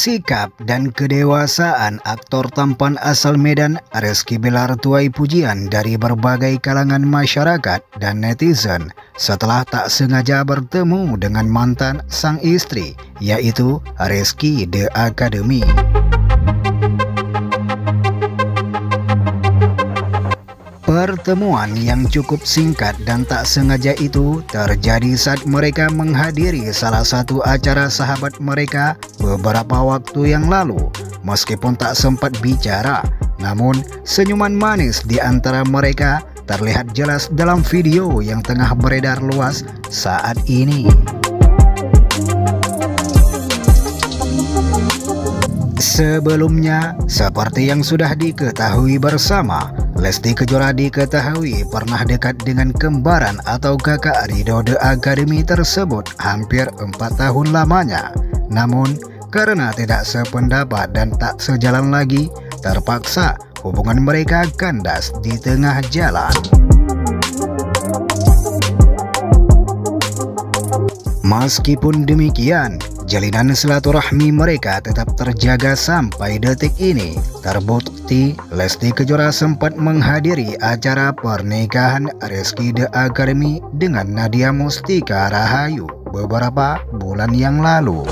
Sikap dan kedewasaan aktor tampan asal Medan Rizky Bilar tuai pujian dari berbagai kalangan masyarakat dan netizen setelah tak sengaja bertemu dengan mantan sang istri, yaitu Rizky The Academy. Pertemuan yang cukup singkat dan tak sengaja itu terjadi saat mereka menghadiri salah satu acara sahabat mereka beberapa waktu yang lalu. Meskipun tak sempat bicara, namun senyuman manis di antara mereka terlihat jelas dalam video yang tengah beredar luas saat ini. Sebelumnya, seperti yang sudah diketahui bersama, Lesti Kejora diketahui pernah dekat dengan kembaran atau kakak Ridho The Academy tersebut hampir 4 tahun lamanya. Namun, karena tidak sependapat dan tak sejalan lagi, terpaksa hubungan mereka kandas di tengah jalan. Meskipun demikian, jalinan silaturahmi mereka tetap terjaga sampai detik ini. Terbukti Lesti Kejora sempat menghadiri acara pernikahan Rizky The Academy dengan Nadia Mustika Rahayu beberapa bulan yang lalu.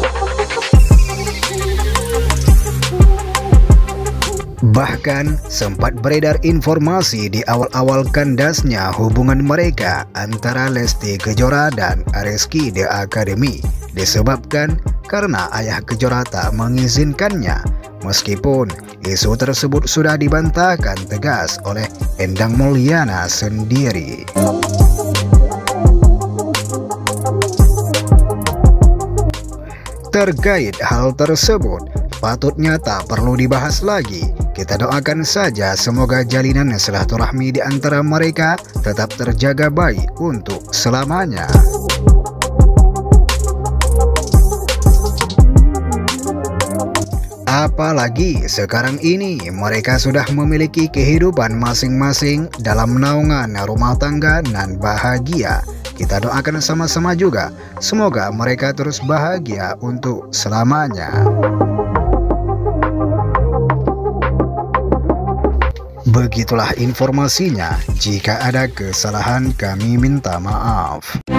Bahkan sempat beredar informasi di awal-awal kandasnya hubungan mereka antara Lesti Kejora dan Rizky The Academy disebabkan karena ayah Kejora tak mengizinkannya. Meskipun isu tersebut sudah dibantahkan tegas oleh Endang Mulyana sendiri. Terkait hal tersebut, patutnya tak perlu dibahas lagi. Kita doakan saja semoga jalinan silaturahmi di antara mereka tetap terjaga baik untuk selamanya. Apalagi sekarang ini mereka sudah memiliki kehidupan masing-masing dalam naungan rumah tangga dan bahagia. Kita doakan sama-sama juga, semoga mereka terus bahagia untuk selamanya. Begitulah informasinya. Jika ada kesalahan kami minta maaf.